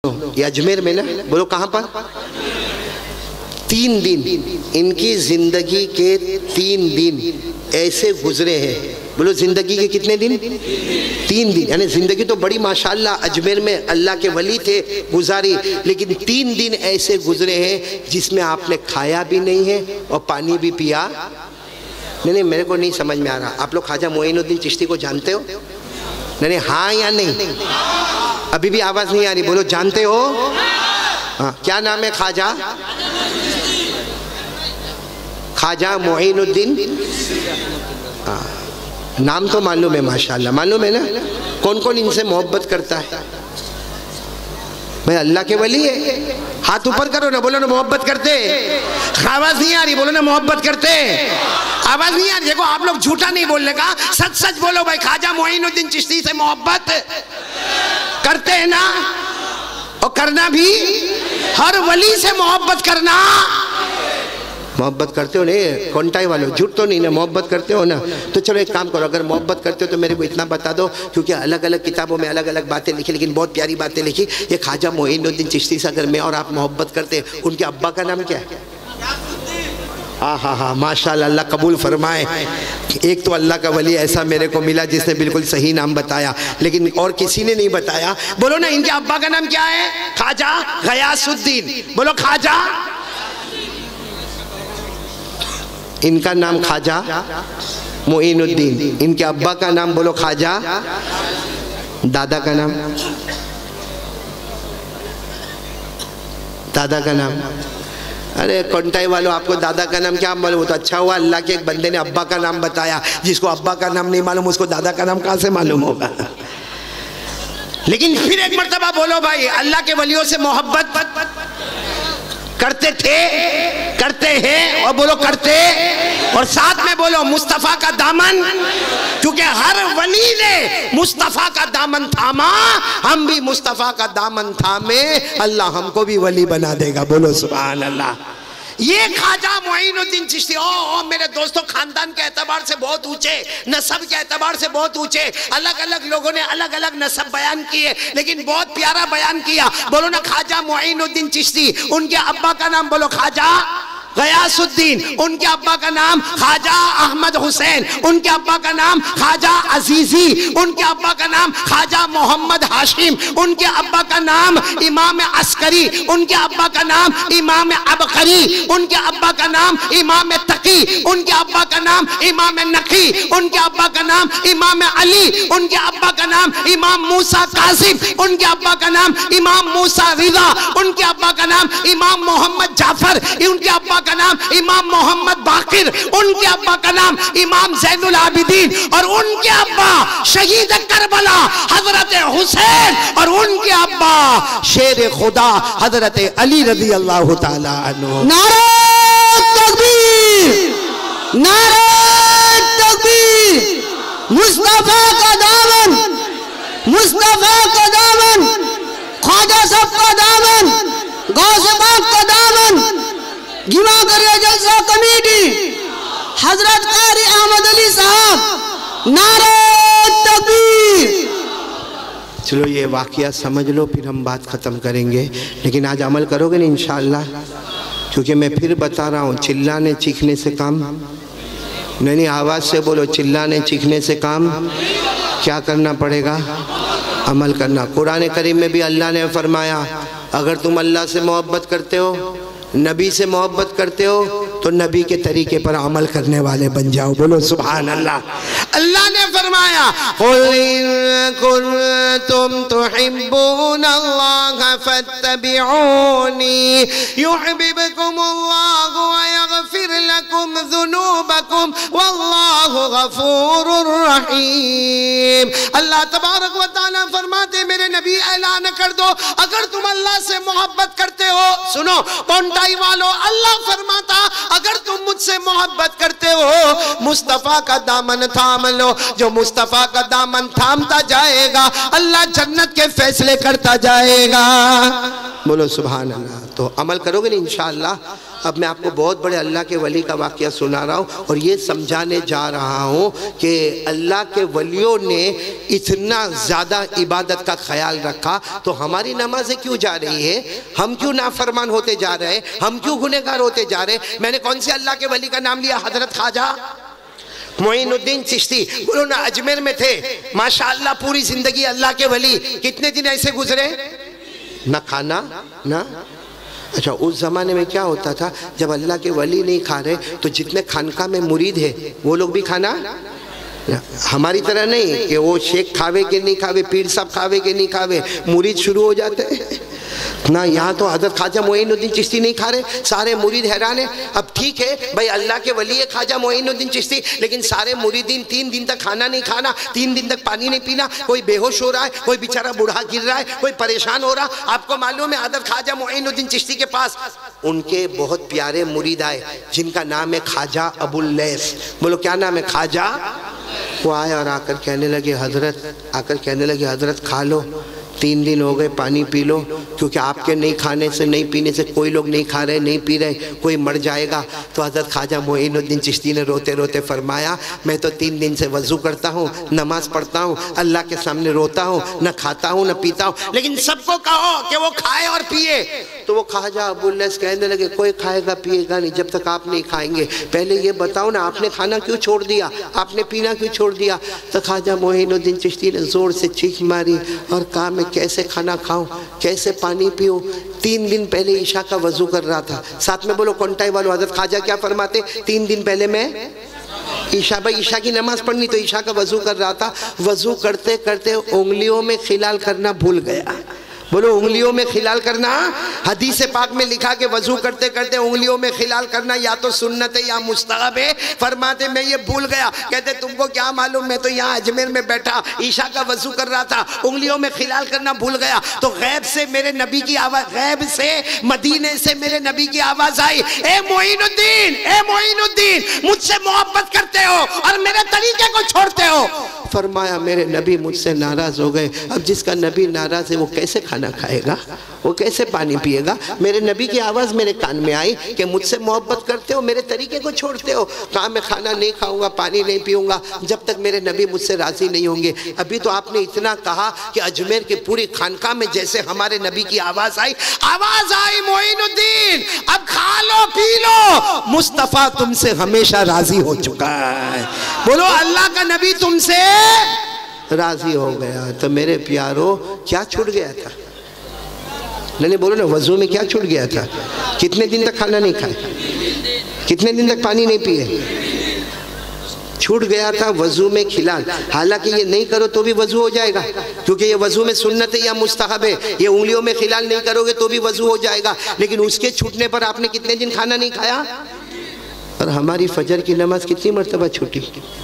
یہ اجمیر میں نا، بولو کہاں پر؟ 3 دن ان کی زندگی کے 3 دن ایسے گزرے ہیں. بولو زندگی کے کتنے دن؟ 3 دن. یعنی زندگی تو بڑی ماشاءاللہ اجمیر میں اللہ کے ولی تھے گزاری، لیکن 3 دن ایسے گزرے ہیں جس میں آپ نے کھایا بھی نہیں ہے اور پانی بھی پیا نہیں. میرے کو نہیں سمجھ میں آ رہا. آپ لوگ خواجہ معین الدین چشتی کو جانتے ہو؟ نہیں ہاں یا نہیں؟ ابھی بھی آواز نہیں آ رہی. بولو جانتے ہو؟ ہاں. کیا نام ہے خواجہ؟ خواجہ معین الدین. نام تو معلوم ہے ماشاءاللہ، معلوم ہے نا. کون کون ان سے محبت کرتا ہے؟ بھئی اللہ کے ولی ہے. ہاتھ اوپر کرو نا، بولو نا محبت کرتے. آواز نہیں آ رہی، بولو نا محبت کرتے. آواز نہیں آ رہی. دیکھو آپ لوگ جھوٹا نہیں بولنے کا، سچ سچ بولو. بھائی خواجہ معین الدین چشتی سے محبت کرتے ہیں نا، اور کرنا بھی. ہر ولی سے محبت کرنا. محبت کرتے ہو نہیں کونٹائی والوں؟ جھوٹ تو نہیں نا، محبت کرتے ہو نا. تو چلو ایک کام کرو، اگر محبت کرتے ہو تو میرے کو اتنا بتا دو، کیونکہ الگ الگ کتابوں میں الگ الگ باتیں لکھی، لیکن بہت پیاری باتیں لکھی. یہ خواجہ معین الدین چشتی سے اگر میں اور آپ محبت کرتے ہیں، ان کے ابا کا نام کیا ہے؟ ہاں ماشاءاللہ، اللہ قبول فرمائے. ایک تو اللہ کا ولی ایسا میرے کو ملا جس نے بالکل صحیح نام بتایا، لیکن اور کسی نے نہیں بتایا. بولو نا ان کے ابا کا نام کیا ہے؟ خواجہ غیاث الدین. بولو خواجہ. ان کا نام خواجہ معین الدین، ان کے ابا کا نام بولو خواجہ. دادا کا نام؟ دادا کا نام؟ ارے کونٹائی والوں، آپ کو دادا کا نام کیا معلوم؟ تو اچھا ہوا اللہ کے ایک بندے نے ابا کا نام بتایا. جس کو ابا کا نام نہیں معلوم اس کو دادا کا نام کہاں سے معلوم ہوگا؟ لیکن پھر ایک مرتبہ بولو بھائی، اللہ کے ولیوں سے محبت کرتے تھے، کرتے ہیں، اور بولو کرتے. اور ساتھ میں بولو مصطفیٰ کا دامن، کیونکہ ہر ولی نے مصطفیٰ کا دامن تھاما، ہم بھی مصطفیٰ کا دامن تھامے، اللہ ہم کو بھی ولی بنا دے گا. بولو سبحان اللہ. یہ خواجہ معین الدین چشتی میرے دوستوں خاندان کے اعتبار سے بہت اونچے، نسب کے اعتبار سے بہت اونچے. الگ الگ لوگوں نے الگ الگ نسب بیان کیے، لیکن بہت پیارا بیان کیا. بولو نا خواجہ معین الدین چشتی، ان کے ابا کا نام بولو خواجہ غیاث الدین، ان کے ابا کا نام خواجہ احمد حسین، ان کے ابا کا نام خواجہ عزیزی، ان کے ابا کا نام خواجہ محمد ہاشم، ان کے ابا کا نام امام عسکری، ان کے ابا کا نام امام عبقری، ان کے ابا کا نام امام تقی، ان کے ابا کا نام امام نقی، ان کے ابا کا نام امام علی، ان کے ابا کا نام امام موسیٰ کاظم، ان کے ابا کا نام امام موسیٰ رضا، ان کے ابا کا نام امام محمد جعفر، ان کے ابا کا نام امام محمد باقر، ان کے ابا کا نام امام زین العابدین، اور ان کے ابا شہید کربلا حضرت حسین، اور ان کے ابا شیر خدا حضرت علی رضی اللہ تعالیٰ عنہ. نعرہ تکبیر، نعرہ تکبیر. مصطفیٰ کا دامن، مصطفیٰ کا دامن، خواجہ صاحب کا دامن، غوث پاک کا دامن. گیوا کریے جلسہ کمیٹی حضرت قاری احمد علی صاحب. نعرہ تکبیر. چلو یہ واقعہ سمجھ لو، پھر ہم بات ختم کریں گے. لیکن آج عمل کرو گے نا انشاءاللہ؟ کیونکہ میں پھر بتا رہا ہوں، چلانے چیخنے سے کام نہیں. آواز سے بولو، چلانے چیخنے سے کام کیا کرنا پڑے گا؟ عمل کرنا. قرآن کریم میں بھی اللہ نے فرمایا، اگر تم اللہ سے محبت کرتے ہو، نبی سے محبت کرتے ہو، تو نبی کے طریقے پر عمل کرنے والے بن جاؤ. بولو سبحان اللہ. اللہ نے فرمایا، قُلْ إِن كُنتُمْ تُحِبُّونَ اللَّهَ فَاتَّبِعُونِي يُحْبِبْكُمُ اللَّهُ وَيَغْفِرْ لَكُمْ ذُنُوبَكُمْ وَاللَّهُ غَفُورٌ رَحِيمٌ. اللہ تبارک و تعالیٰ فرماتے میرے نبی اعلان کر دو، اگر تم اللہ سے محبت کرتے ہو. سنو کونٹائی والو، اللہ فرماتا اگر تم مجھ سے محبت کرتے ہو، مصطفیٰ کا دامن تھام لو. جو مصطفیٰ کا دامن تھامتا جائے گا، اللہ جنت کے فیصلے کرتا جائے گا. بولو سبحان اللہ. تو عمل کرو گے نا انشاءاللہ؟ اب میں آپ کو بہت بڑے اللہ کے ولی کا واقعہ سنا رہا ہوں اور یہ سمجھانے جا رہا ہوں کہ اللہ کے ولیوں نے اتنا زیادہ عبادت کا خیال رکھا تو ہماری نمازیں کیوں جا رہی ہے؟ ہم کیوں نافرمان ہوتے جا رہے ہیں؟ ہم کیوں گنہگار ہوتے جا رہے ہیں؟ میں نے کون سے اللہ کے ولی کا نام لیا؟ حضرت خواجہ معین الدین چشتی. بولو نا اجمیر میں تھے ماشاءاللہ پوری زندگی اللہ کے ولی. کتنے دن ایسے گزرے؟ نہ کھانا نہ. اچھا اس زمانے میں کیا ہوتا تھا؟ جب اللہ کے ولی نہیں کھا رہے تو جتنے خانقاہ میں مرید ہیں وہ لوگ بھی کھانا. ہماری طرح نہیں کہ وہ شیخ کھاوے کے نہیں کھاوے، پیر صاحب کھاوے کے نہیں کھاوے، مرید شروع ہو جاتے ہیں نہ. یہاں تو حضرت خواجہ معین الدین چشتی نہیں کھا رہے، سارے مرید حیران ہیں. اب ٹھیک ہے بھائی اللہ کے ولی ہے خواجہ معین الدین چشتی، لیکن سارے مریدین 3 دن تک کھانا نہیں کھانا، 3 دن تک پانی نہیں پینا. کوئی بے ہوش ہو رہا ہے، کوئی بیچارہ بوڑھا گر رہا ہے، کوئی پریشان ہو رہا. آپ کو معلوم ہے حضرت خواجہ معین الدین چشتی کے پاس ان کے بہت پیارے مرید آئے جن کا نام ہے خواجہ ابو اللیث. بولو کیا نام ہے؟ خواجہ. وہ آئے اور آ کر کہنے لگے حضرت کھا لو، 3 دن ہو گئے پانی پی لو، کیونکہ آپ کے نہیں کھانے سے نہیں پینے سے کوئی لوگ نہیں کھا رہے نہیں پی رہے، کوئی مر جائے گا. تو حضرت خواجہ معین الدین چشتی نے روتے روتے فرمایا میں تو 3 دن سے وضو کرتا ہوں، نماز پڑھتا ہوں، اللہ کے سامنے روتا ہوں، نہ کھاتا ہوں نہ پیتا ہوں، لیکن سب کو کہو کہ وہ کھائے اور پیے. تو وہ خواجہ ابو اللیث کہنے لگے کوئی کھائے گا پیے گا نہیں جب تک آپ نہیں کھائیں گے. پہلے یہ بتاؤ نا آپ نے کھانا کیوں چھوڑ دیا، آپ نے پینا کیوں چھوڑ دیا؟ تو خواجہ معین الدین چشتی نے زور سے چیخ ماری اور کہا میں کیسے کھانا کھاؤں، کیسے پانی پیوں؟ 3 دن پہلے عشاء کا وضو کر رہا تھا. ساتھ میں بولو کونٹائی والو حضرت خواجہ کیا فرماتے؟ 3 دن پہلے میں عشاء کی نماز پڑھنی تو عشاء کا وضو کر رہا تھا. وضو کرتے کرتے انگلیوں میں خلال کرنا بھول گیا. بولو انگلیوں میں خلال کرنا. حدیث پاک میں لکھا کہ وضو کرتے کرتے انگلیوں میں خلال کرنا یا تو سنت ہے یا مستحب ہے. فرماتے میں یہ بھول گیا. کہتے تم کو کیا معلوم، میں تو یہاں اجمیر میں بیٹھا عشاء کا وضو کر رہا تھا، انگلیوں میں خلال کرنا بھول گیا. تو غیب سے میرے نبی کی آواز، غیب سے مدینے سے میرے نبی کی آواز آئی، اے معین الدین مجھ سے محبت کرتے ہو اور میرے طریقے کو چھوڑتے ہو. فرمایا میرے نبی مجھ سے ناراض ہو گئے. اب جس کا نبی ناراض ہے وہ کیسے کھانا کھائے گا، وہ کیسے پانی پیے گا؟ میرے نبی کی آواز میرے کان میں آئی کہ مجھ سے محبت کرتے ہو، میرے طریقے کو چھوڑتے ہو. کہا میں کھانا نہیں کھاؤں گا، پانی نہیں پیوں گا جب تک میرے نبی مجھ سے راضی نہیں ہوں گے. ابھی تو آپ نے اتنا کہا کہ اجمیر کی پوری خانقاہ میں جیسے ہمارے نبی کی آواز آئی معین الدین اب کھا لو پی لو، مصطفیٰ تم سے ہمیشہ راضی ہو چکا ہے. بولو اللہ کا نبی تم سے راضی ہو گیا. تو میرے پیارو کیا چھوٹ گیا تھا؟ نہیں بولو نا وضو میں کیا چھوٹ گیا تھا؟ کتنے دن تک کھانا نہیں کھائے، کتنے دن تک پانی نہیں پیے؟ چھوٹ گیا تھا وضو میں خلال. حالانکہ یہ نہیں کرو تو بھی وضو ہو جائے گا، کیونکہ یہ وضو میں سنت ہے یا مستحب ہے. یہ انگلیوں میں خلال نہیں کرو گے تو بھی وضو ہو جائے گا. لیکن اس کے چھوٹنے پر آپ نے کتنے دن کھانا نہیں کھایا؟ اور ہماری فجر کی نماز کتنی مرتبہ چھوٹی؟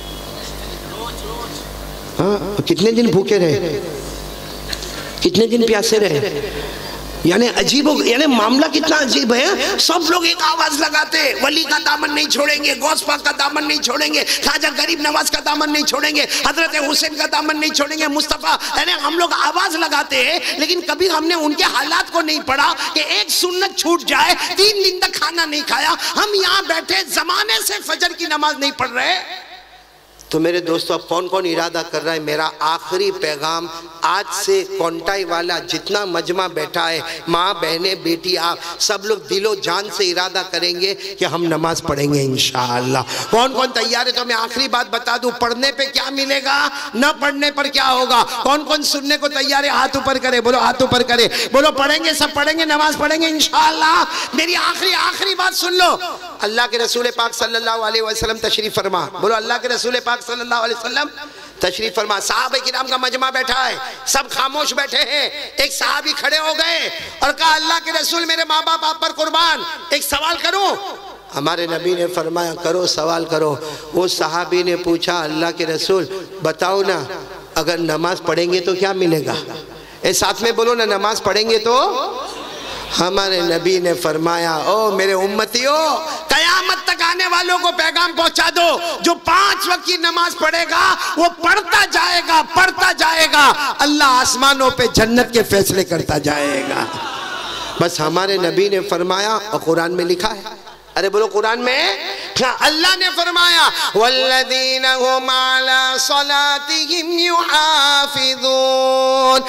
ہاں کتنے دن بھوکے رہے، کتنے دن پیاسے رہے. یعنی عجیب یعنی معاملہ کتنا عجیب ہے. سب لوگ ایک آواز لگاتے ولی کا دامن نہیں چھوڑیں گے، غوث پاک کا دامن نہیں چھوڑیں گے، خواجہ غریب نواز کا دامن نہیں چھوڑیں گے، حضرت حسین کا دامن نہیں چھوڑیں گے، مصطفیٰ. یعنی ہم لوگ آواز لگاتے ہیں لیکن کبھی ہم نے ان کے حالات کو نہیں پڑھا کہ ایک سنت چھوٹ جائے، 3 دن تک کھانا نہیں کھایا. ہم یہاں بیٹھے زمانے سے فجر کی نماز نہیں پڑھ رہے. تو میرے دوستو اب کون کون ارادہ کر رہا ہے؟ میرا آخری پیغام آج سے کونٹائی والا جتنا مجمع بیٹھا ہے، ماں بہنیں بیٹی آپ سب لوگ دل و جان سے ارادہ کریں گے کہ ہم نماز پڑھیں گے انشاءاللہ. کون کون تیار ہے؟ تو میں آخری بات بتا دوں، پڑھنے پہ کیا ملے گا، نہ پڑھنے پر کیا ہوگا. کون کون سننے کو تیار ہے؟ ہاتھ اوپر کرے. بولو ہاتھ اوپر کرے. بولو پڑھیں گے، سب پڑھیں گے، نماز پڑھیں گے انشاءاللہ. میری آخری بات سن لو. اللہ کے رسول پاک صلی اللہ علیہ وسلم تشریف فرما. بولو اللہ کے رسول پاک صلی اللہ علیہ وسلم تشریف فرما. صحابہ کرام کا مجمع بیٹھا ہے، سب خاموش بیٹھے ہیں. ایک صحابی کھڑے ہو گئے اور کہا اللہ کے رسول میرے ماں باپ آپ پر قربان، ایک سوال کروں؟ ہمارے نبی نے فرمایا کرو، سوال کرو. وہ صحابی نے پوچھا اللہ کے رسول بتاؤ نا اگر نماز پڑھیں گے تو کیا ملے گا؟ ساتھ میں بولو نا نماز پڑھیں گے تو. ہمارے نبی نے فرمایا او میرے امتیو، قیامت تک آنے والوں کو پیغام پہنچا دو، جو 5 وقت کی نماز پڑھے گا وہ پڑھتا جائے گا، اللہ آسمانوں پہ جنت کے فیصلے کرتا جائے گا. بس ہمارے نبی نے فرمایا اور قرآن میں لکھا ہے ارے بولو قرآن میں اللہ نے فرمایا والذین هم علی صلاتهم یحافظون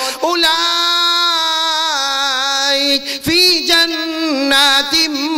اولئک فی جنات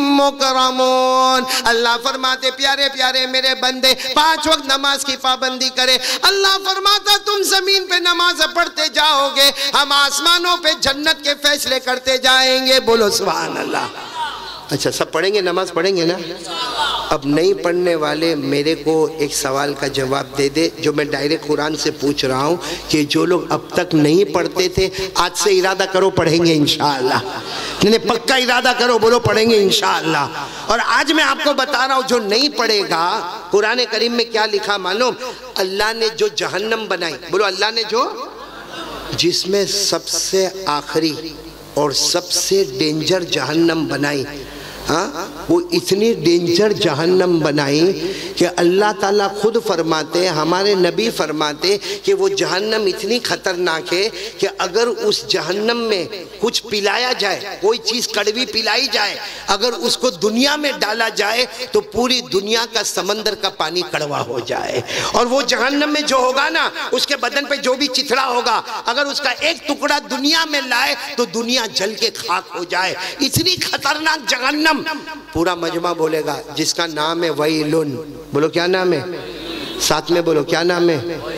مکرمون. اللہ فرماتے پیارے پیارے میرے بندے 5 وقت نماز کی پابندی کرے. اللہ فرماتا تم زمین پہ نماز پڑھتے جاؤ گے, ہم آسمانوں پہ جنت کے فیصلے کرتے جائیں گے. بولو سبحان اللہ. اچھا سب پڑھیں گے, نماز پڑھیں گے نا؟ اب نہیں پڑھنے والے میرے کو ایک سوال کا جواب دے دے جو میں ڈائریکٹ قرآن سے پوچھ رہا ہوں کہ جو لوگ اب تک نہیں پڑھتے تھے آج سے ارادہ کرو پڑھیں گے انشاءاللہ. نہیں پکا ارادہ کرو, بولو پڑھیں گے انشاءاللہ. اور آج میں آپ کو بتا رہا ہوں جو نہیں پڑھے گا, قرآن کریم میں کیا لکھا معلوم؟ اللہ نے جو جہنم بنائی, بولو اللہ نے جو, جس میں سب سے آخری اور سب سے ڈینجر جہنم بنائی, وہ اتنی ڈینجر جہنم بنائی کہ اللہ تعالیٰ خود فرماتے, ہمارے نبی فرماتے کہ وہ جہنم اتنی خطرناک ہے کہ اگر اس جہنم میں کچھ پلایا جائے, کوئی چیز کڑوی پلائی جائے, اگر اس کو دنیا میں ڈالا جائے تو پوری دنیا کا سمندر کا پانی کڑوا ہو جائے. اور وہ جہنم میں جو ہوگا نا, اس کے بدن پہ جو بھی چتھڑا ہوگا, اگر اس کا ایک ٹکڑا دنیا میں لائے تو دنیا جل کے خاک ہو جائے. اتنی خطرناک جہنم. پورا مجمع بولے گا جس کا نام ہے ویلن. بولو کیا نام ہے؟ ساتھ میں بولو کیا نام ہے؟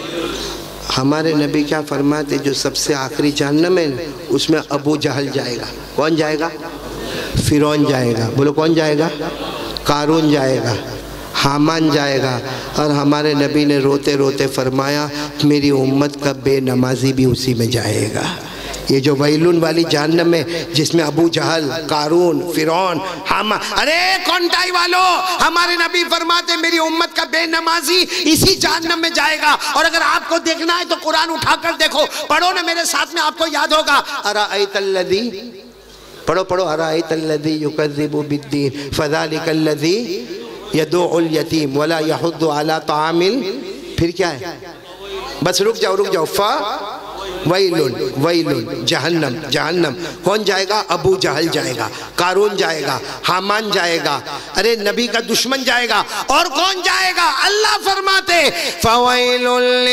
ہمارے نبی کیا فرماتے, جو سب سے آخری جہنم ہے اس میں ابو جہل جائے گا. کون جائے گا؟ فرعون جائے گا. بولو کون جائے گا؟ قارون جائے گا, حامان جائے گا. اور ہمارے نبی نے روتے روتے فرمایا میری امت کا بے نمازی بھی اسی میں جائے گا. یہ جو ویلون والی جہنم ہے جس میں ابو جہل, قارون, فرعون, حامان, ارے کونٹائی والو, ہمارے نبی فرماتے میری امت کا بے نمازی اسی جہنم میں جائے گا. اور اگر آپ کو دیکھنا ہے تو قرآن اٹھا کر دیکھو, پڑھو نا میرے ساتھ میں, آپ کو یاد ہوگا. ارائیت الذی, پڑھو پڑھو, ارائیت الذی یکذب بالدین فذلک الذی یدعو الیتیم ولا یحض علی طعام. پھر کیا ہے؟ بس رک جاؤ رک جاؤ. ویلن, ویلن, جہنم, جہنم. کون جائے گا؟ ابو جہل جائے گا, قارون جائے گا, حامان جائے گا, ارے نبی کا دشمن جائے گا. اور کون جائے گا؟ اللہ فرماتے فویل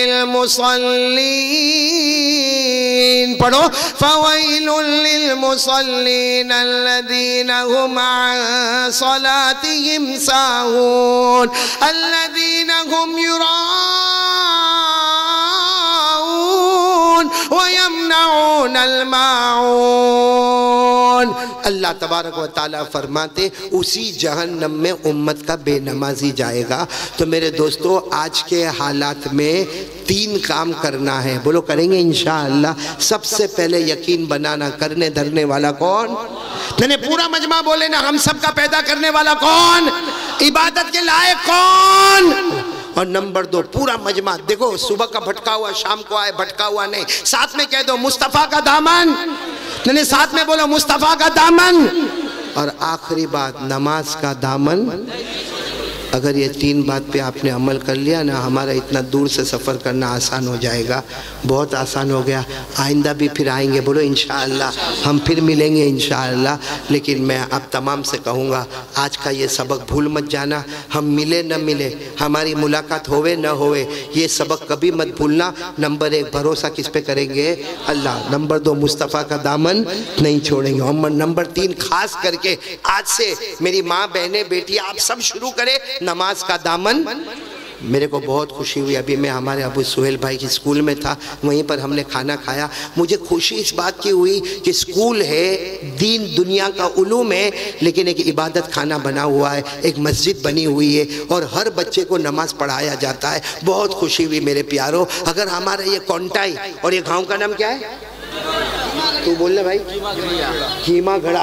للمصلین, پڑھو فویل للمصلین الذین هم عن صلاتهم ساہون الذین هم وَيَمْنَعُونَ الْمَاعُونَ. اللہ تبارک و تعالیٰ فرماتے اسی جہنم میں امت کا بے نمازی جائے گا. تو میرے دوستو آج کے حالات میں 3 کام کرنا ہے. بولو کریں گے انشاءاللہ. سب سے پہلے یقین بنانا, کرنے دھرنے والا کون؟ میں نے پورا مجمع بولے نا, ہم سب کا پیدا کرنے والا کون؟ عبادت کے لائق کون؟ اور نمبر 2 پورا مجمع دیکھو, صبح کا بھٹکا ہوا شام کو آئے, بھٹکا ہوا نہیں. ساتھ میں کہہ دو مصطفیٰ کا دامن, نہیں ساتھ میں بولو مصطفیٰ کا دامن. اور آخری بات نماز کا دامن. اگر یہ 3 بات پہ آپ نے عمل کر لیا نا, ہمارا اتنا دور سے سفر کرنا آسان ہو جائے گا, بہت آسان ہو گیا. آئندہ بھی پھر آئیں گے, بولو انشاءاللہ, ہم پھر ملیں گے انشاءاللہ. لیکن میں آپ تمام سے کہوں گا آج کا یہ سبق بھول مت جانا. ہم ملے نہ ملے, ہماری ملاقات ہوئے نہ ہوئے, یہ سبق کبھی مت بھولنا. نمبر 1 بھروسہ کس پہ کریں گے؟ اللہ. نمبر 2 مصطفیٰ کا دامن نہیں چھوڑیں گے. اور نمبر 3 خاص کر کے آج سے میری ماں, بہنیں, بیٹی آپ سب شروع کرے نماز کا دامن. میرے کو بہت خوشی ہوئی, ابھی میں ہمارے ابو سہیل بھائی کی سکول میں تھا, وہیں پر ہم نے کھانا کھایا. مجھے خوشی اس بات کی ہوئی کہ سکول ہے, دین دنیا کا علوم ہے, لیکن ایک عبادت خانہ بنا ہوا ہے, ایک مسجد بنی ہوئی ہے, اور ہر بچے کو نماز پڑھایا جاتا ہے. بہت خوشی ہوئی میرے پیاروں. اگر ہمارا یہ کونٹائی, اور یہ گاؤں کا نام کیا ہے؟ تو بولنے بھائی, گھیما گھڑا,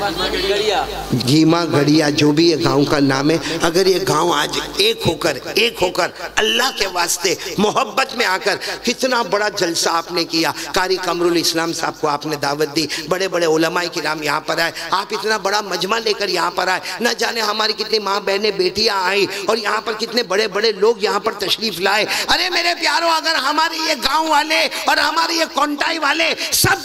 گھیما گھڑیا, جو بھی یہ گاؤں کا نام ہے. اگر یہ گاؤں آج ایک ہو کر اللہ کے واسطے محبت میں آ کر, کتنا بڑا جلسہ آپ نے کیا. قاری قمر الاسلام صاحب کو آپ نے دعوت دی, بڑے بڑے علماء کرام یہاں پر آئے, آپ اتنا بڑا مجمع لے کر یہاں پر آئے. نہ جانے ہماری کتنی ماں بہنیں بیٹیاں آئیں, اور یہاں پر کتنے بڑے بڑے لوگ یہاں پر تشریف لائے. ارے میرے پیاروں, اگر ہمارے یہ گاؤں والے اور ہمارے یہ کونٹائی والے سب مل کے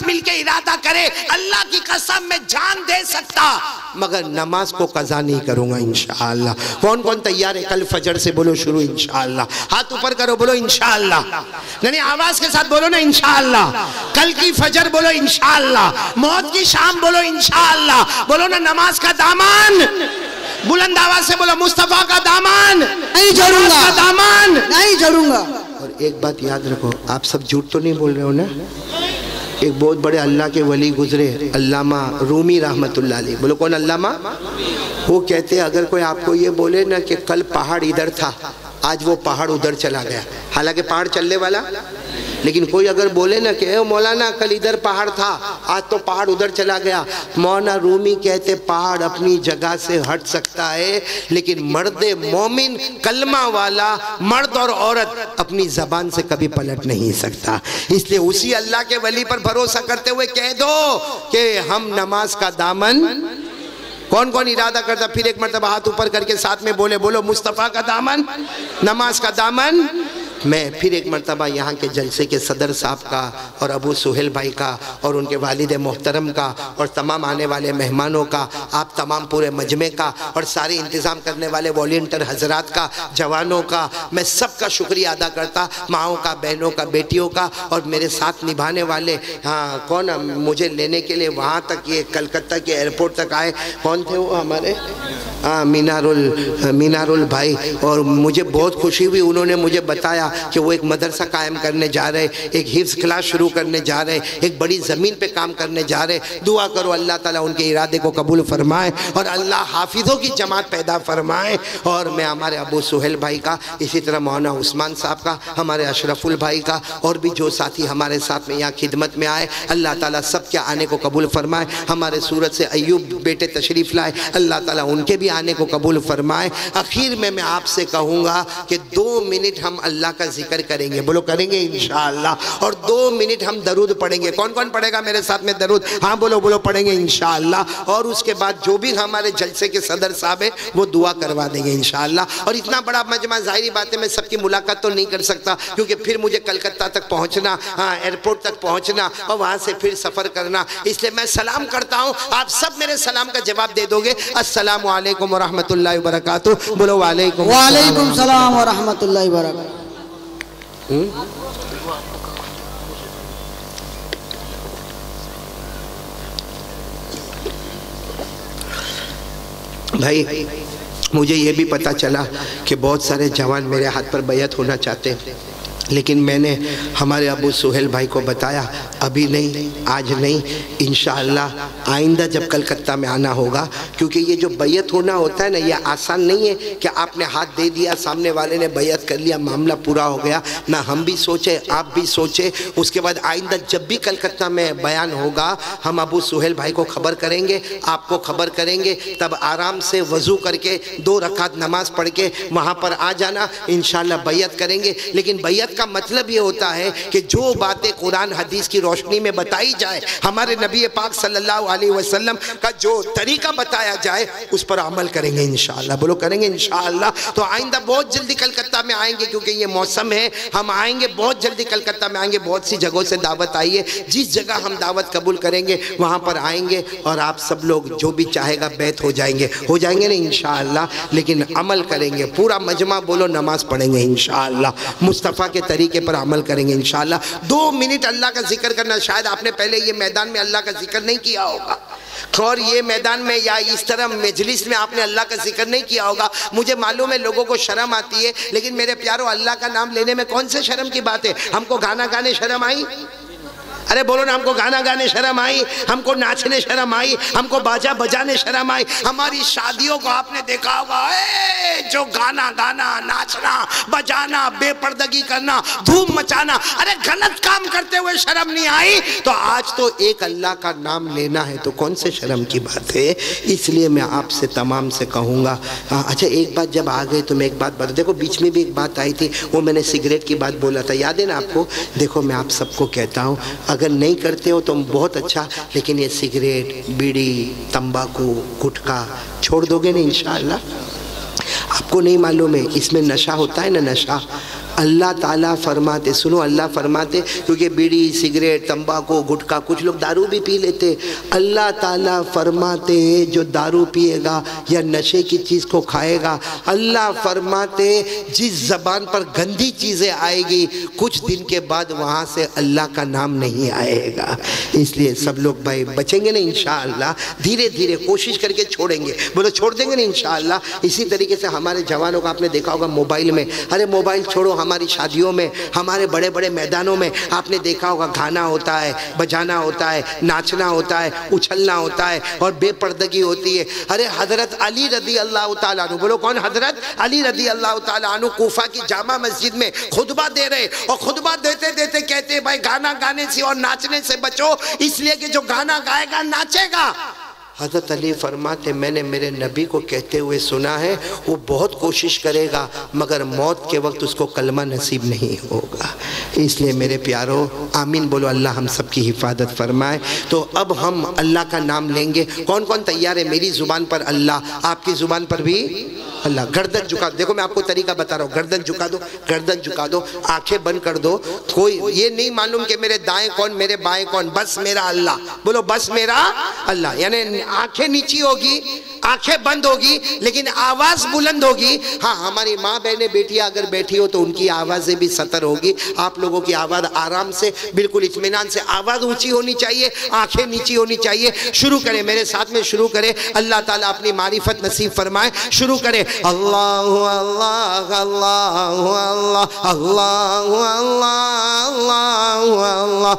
ارادہ کرے اللہ کی قسم میں جان دے سکتا مگر نماز کو قضا نہیں کروں گا انشاءاللہ. کون کون تیار ہے کل فجر سے بولو شروع انشاءاللہ؟ ہاتھ اوپر کرو بولو انشاءاللہ. نہیں آواز کے ساتھ بولو نا انشاءاللہ. کل کی فجر بولو انشاءاللہ. موت کی شام بولو انشاءاللہ. بولو نا نماز کا دامن بلند آواز سے بولو مصطفیٰ کا دامن نہیں چھوڑوں گا, کا دامن نہیں چھوڑوں گا. اور ایک بات یاد رکھو, آپ سب جھوٹ تو نہیں بول رہے ہو نا؟ ایک بہت بڑے اللہ کے ولی گزرے علامہ رومی رحمت اللہ علیہ. بولو کون علامہ؟ وہ کہتے ہیں اگر کوئی آپ کو یہ بولے نا کہ کل پہاڑ ادھر تھا آج وہ پہاڑ ادھر چلا گیا, حالانکہ پہاڑ چلنے والا, لیکن کوئی اگر بولے نا کہ اے مولانا کل ادھر پہاڑ تھا آج تو پہاڑ ادھر چلا گیا, مولانا رومی کہتے پہاڑ اپنی جگہ سے ہٹ سکتا ہے لیکن مرد مومن کلمہ والا مرد اور عورت اپنی زبان سے کبھی پلٹ نہیں سکتا. اس لیے اسی اللہ کے ولی پر بھروسہ کرتے ہوئے کہہ دو کہ ہم نماز کا دامن. کون کون ارادہ کرتا پھر ایک مرتبہ ہاتھ اوپر کر کے ساتھ میں بولے بولو مصطفیٰ کا دامن, نماز کا دامن. میں پھر ایک مرتبہ یہاں کے جلسے کے صدر صاحب کا اور ابو سہیل بھائی کا اور ان کے والد محترم کا اور تمام آنے والے مہمانوں کا, آپ تمام پورے مجمع کا اور سارے انتظام کرنے والے والنٹر حضرات کا, جوانوں کا, میں سب کا شکریہ ادا کرتا, ماؤں کا, بہنوں کا, بیٹیوں کا, اور میرے ساتھ نبھانے والے. ہاں کون مجھے لینے کے لیے وہاں تک یہ کلکتہ کے ایئرپورٹ تک آئے, کون تھے وہ ہمارے مینار البھائی, اور مجھے بہت خوشی ہوئی, انہوں نے مجھے بتایا کہ وہ ایک مدرسہ قائم کرنے جا رہے, ایک حفظ کلاس شروع کرنے جا رہے, ایک بڑی زمین پہ کام کرنے جا رہے. دعا کرو اللہ تعالیٰ ان کے ارادے کو قبول فرمائے اور اللہ حافظوں کی جماعت پیدا فرمائے. اور میں ہمارے ابو سہیل بھائی کا, اسی طرح مولانا عثمان صاحب کا, ہمارے اشرف البھائی کا, اور بھی جو ساتھی ہمارے ساتھ میں یہاں خدمت میں آئے, اللہ تعالیٰ سب کے آنے کو قبول فرمائے. ہمارے سورت سے ایوب بیٹے تشریف لائے, اللہ تعالیٰ ان کے بھی آنے کو قبول فرمائے. اخیر میں آپ سے کہوں گا کہ 2 منٹ ہم اللہ کا ذکر کریں گے, بولو کریں گے انشاءاللہ, اور 2 منٹ ہم درود پڑھیں گے. کون کون پڑھے گا میرے ساتھ میں درود؟ ہاں بولو بولو پڑھیں گے انشاءاللہ. اور اس کے بعد جو بھی ہمارے جلسے کے صدر صاحب ہیں وہ دعا کروا دیں گے انشاءاللہ. اور اتنا بڑا مجمع, ظاہری بات ہے میں سب کی ملاقات تو نہیں کر سکتا کیونکہ پھر مجھے کلکتہ تک پہنچنا, ایئرپورٹ تک پہنچنا اور وہاں سے پھر سفر کرنا. اس لیے میں سلام کرتا ہوں, آپ سب میرے سلام کا جواب دے دو گے. السلام علیکم ورحمۃ اللہ وبرکاتہ. بولو وعلیکم السلام ورحمۃ اللہ وبرکاتہ. بھائی مجھے یہ بھی پتا چلا کہ بہت سارے جوان میرے ہاتھ پر بیعت ہونا چاہتے ہیں, لیکن میں نے ہمارے ابو سہیل بھائی کو بتایا ابھی نہیں, آج نہیں, انشاءاللہ آئندہ جب کلکتہ میں آنا ہوگا. کیونکہ یہ جو بیعت ہونا ہوتا ہے نا, یہ آسان نہیں ہے کہ آپ نے ہاتھ دے دیا, سامنے والے نے بیعت کر لیا, معاملہ پورا ہو گیا. نہ ہم بھی سوچے, آپ بھی سوچے. اس کے بعد آئندہ جب بھی کلکتہ میں بیان ہوگا ہم ابو سہیل بھائی کو خبر کریں گے, آپ کو خبر کریں گے, تب آرام سے وضو کر کے 2 رکعت نماز پڑھ کے وہاں پر آ جانا, انشاءاللہ بیعت کریں گے. لیکن بیعت کا مطلب یہ ہوتا ہے کہ جو باتیں قرآن حدیث کی روشنی میں بتائی جائے, ہمارے نبی پاک صلی اللہ علیہ وسلم کا جو طریقہ بتایا جائے اس پر عمل کریں گے انشاءاللہ. بولو کریں گے انشاءاللہ. تو آئندہ بہت جلدی کلکتہ میں آئیں گے کیونکہ یہ موسم ہے, ہم آئیں گے بہت جلدی کلکتہ میں آئیں گے. بہت سی جگہوں سے دعوت آئی ہے, جس جگہ ہم دعوت قبول کریں گے وہاں پر آئیں گے اور آپ سب لوگ جو بھی چاہے گا بیعت ہو جائیں گے نا انشاءاللہ. لیکن عمل کریں گے, پورا مجمع بولو نماز پڑھیں گے انشاءاللہ, مصطفیٰ کے طریقے پر عمل کریں گے انشاءاللہ. 2 منٹ اللہ کا ذکر کرنا, شاید آپ نے پہلے یہ میدان میں اللہ کا ذکر نہیں کیا ہوگا, اور یہ میدان میں یا اس طرح مجلس میں آپ نے اللہ کا ذکر نہیں کیا ہوگا. مجھے معلوم ہے لوگوں کو شرم آتی ہے, لیکن میرے پیارو اللہ کا نام لینے میں کون سے شرم کی بات ہے؟ ہم کو گانا گانے شرم آئی؟ ارے بولو نا, ہم کو گانا گانے شرم آئی, ہم کو ناچنے شرم آئی, ہم کو باجا بجانے شرم آئی. ہماری شادیوں کو آپ نے دیکھا ہوگا, جو گانا گانا, ناچنا بجانا, بے پردگی کرنا, دھوم مچانا, ارے غلط کام کرتے ہوئے شرم نہیں آئی. تو آج تو ایک اللہ کا نام لینا ہے, تو کون سے شرم کی بات ہے؟ اس لیے میں آپ سے تمام سے کہوں گا. اچھا ایک بات جب آ گئے تو میں ایک بات بتا, دیکھو بیچ میں بھی ایک بات آئی تھی, وہ میں نے سگریٹ کی بات بولا تھا, یاد ہے نا آپ کو؟ دیکھو میں آپ سب کو کہتا ہوں, اگر نہیں کرتے ہو تو بہت اچھا, لیکن یہ سگریٹ, بیڑی, تمباکو, گٹکا چھوڑ دو گے نا انشاءاللہ. آپ کو نہیں معلوم ہے اس میں نشہ ہوتا ہے نا, نشہ. اللہ تعالیٰ فرماتے، سنو اللہ فرماتے، کیونکہ بیڑی سگریٹ تمباکو گٹکا کچھ لوگ دارو بھی پی لیتے، اللہ تعالیٰ فرماتے جو دارو پیے گا یا نشے کی چیز کو کھائے گا، اللہ فرماتے جس زبان پر گندی چیزیں آئے گی کچھ دن کے بعد وہاں سے اللہ کا نام نہیں آئے گا۔ اس لیے سب لوگ بھائی بچیں گے نا انشاءاللہ، دھیرے دھیرے کوشش کر کے چھوڑیں گے، بولو چھوڑ دیں گے نا انشاءاللہ۔ اسی طریقے سے ہمارے جوانوں کا آپ نے دیکھا ہوگا موبائل میں، ارے موبائل چھوڑو، ہماری شادیوں میں ہمارے بڑے بڑے میدانوں میں آپ نے دیکھا ہوگا گانا ہوتا ہے، بجانا ہوتا ہے، ناچنا ہوتا ہے، اچھلنا ہوتا ہے اور بے پردگی ہوتی ہے۔ ارے حضرت علی رضی اللہ تعالیٰ عنہ، بولو کون؟ حضرت علی رضی اللہ تعالیٰ عنہ کوفہ کی جامع مسجد میں خطبہ دے رہے، اور خطبہ دیتے دیتے کہتے ہیں بھائی گانا گانے سے اور ناچنے سے بچو، اس لیے کہ جو گانا گائے گا ناچے گا۔ حضرت علی فرماتے میں نے میرے نبی کو کہتے ہوئے سنا ہے وہ بہت کوشش کرے گا مگر موت کے وقت اس کو کلمہ نصیب نہیں ہوگا۔ اس لیے میرے پیارو آمین بولو، اللہ ہم سب کی حفاظت فرمائے۔ تو اب ہم اللہ کا نام لیں گے، کون کون تیار ہے؟ میری زبان پر اللہ، آپ کی زبان پر بھی اللہ۔ گردن جھکا، دیکھو میں آپ کو طریقہ بتا رہا ہوں، گردن جھکا دو، گردن جھکا دو، آنکھیں بند کر دو، کوئی یہ نہیں معلوم کہ میرے دائیں کون میرے بائیں کون، بس میرا اللہ، بولو بس میرا اللہ۔ یعنی آنکھیں نیچی ہوگی، آنکھیں بند ہوگی لیکن آواز بلند ہوگی۔ ہاں ہماری ماں بہنیں بیٹیاں اگر بیٹھی ہو تو ان کی آوازیں بھی ستر ہوگی، آپ لوگوں کی آواز آرام سے بالکل اطمینان سے، آواز اونچی ہونی چاہیے، آنکھیں نیچی ہونی چاہیے۔ شروع کریں، میرے ساتھ میں شروع کریں، اللہ تعالیٰ اپنی معرفت نصیب فرمائے۔ شروع کریں، اللہ اللہ اللہ اللہ اللہ اللہ اللہ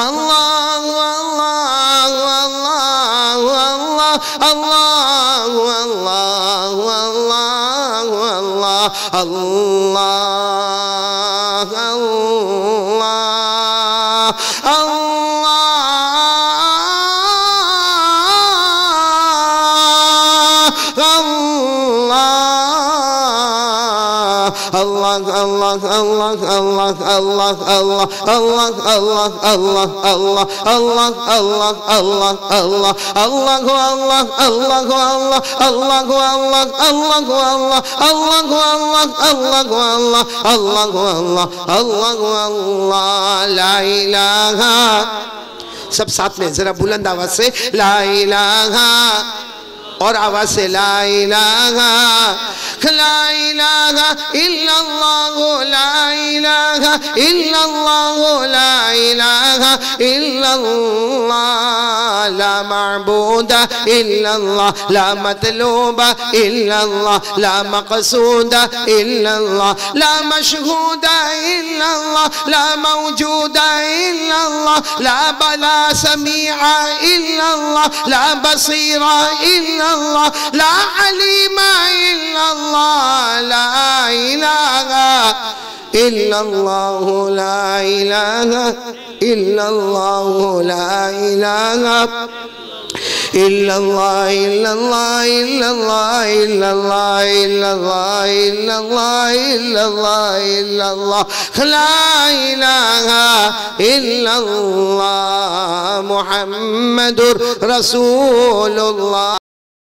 لا الہ، سب ساتھ میں ذرا بلند آواز سے لا الہ، اور آواز سے لا الہ لا الہ الا اللہ، لا الہ الا اللہ، لا الہ الا اللہ، لا معبود الا اللہ، لا مطلوب الا اللہ، لا مقصود الا اللہ، لا مشہود الا اللہ، لا موجود الا اللہ، لا بلا سمیع الا اللہ، لا بصیر الا اللہ، لا علیم الا اللہ، لا الہ الا اللہ، لا الہ الا اللہ، لا الہ الا اللہ، الا اللہ الا اللہ الا اللہ الا اللہ الا اللہ الا اللہ، لا الہ الا اللہ محمد رسول اللہ۔